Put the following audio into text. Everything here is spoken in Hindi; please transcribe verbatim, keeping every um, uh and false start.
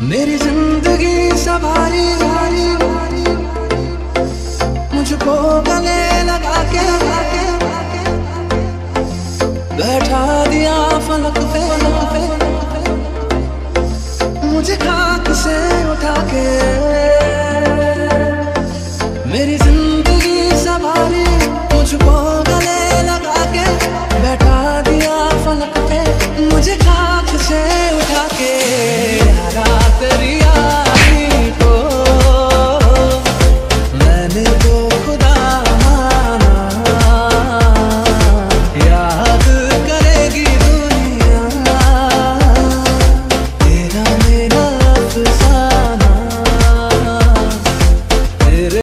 मेरी जिंदगी सवारी वारी मुझको गले लगा के बैठा दिया फलक पे, मुझे खाक से उठा के